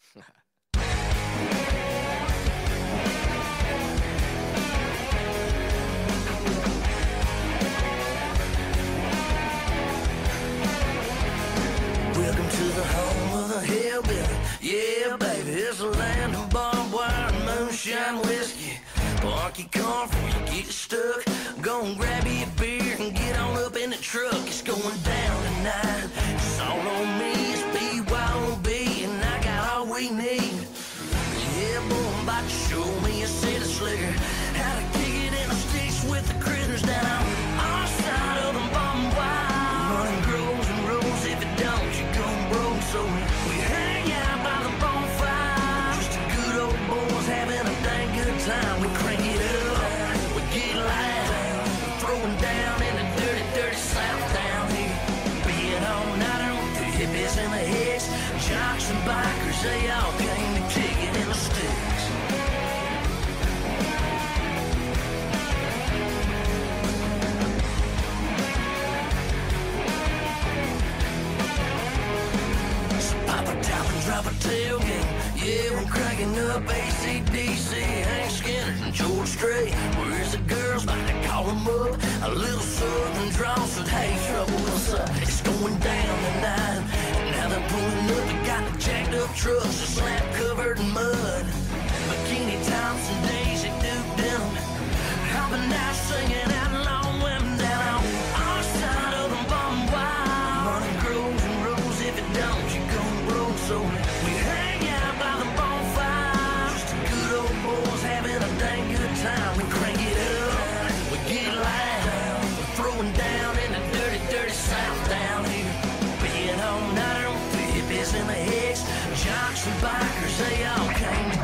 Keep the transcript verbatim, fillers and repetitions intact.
Welcome to the home of the hillbilly. Yeah, baby, it's a land of barbed wire and moonshine whiskey. Park your car before you get stuck. Go and grab you a beer and get on up in the truck. It's going down tonight. It's all on me. It's B Y O B, and I got all we need. Yeah, boy, I'm about to show me a city slicker how to kick it in the sticks with the critters down our side of the barbed wire. Money grows and rolls. If it don't, you gon' broke. So we hang out by the bonfire, just a good old boys having a dang good time. We crank it up, we get loud, throwing down in the dirty, dirty South down here. Being all nighter with the hippies and the hicks, jocks and bikers, they all came to kick it in the sticks. So pop a top and drop a tailgate. Yeah, we're cranking up A C D C, Hank Skinner and George Strait. Where's the girls? About to call them up. A little southern drawl said, hey, trouble, what's up? It's going down tonight. Now they're pulling up. They got the jacked up trucks, a slap covered in mud. Bikini tops and Daisy Duke denim. I've been out singing out long women down on our side of the barbed wire. Money grows and rolls. If it don't, you gon' broke. So we hang out by the bonfire, just a good old boys having a dang good time. We crank it up, we get loud, we're throwing down in the dirty, dirty South down here. Being all nighter with the hippies and the hicks, jocks and bikers, they all came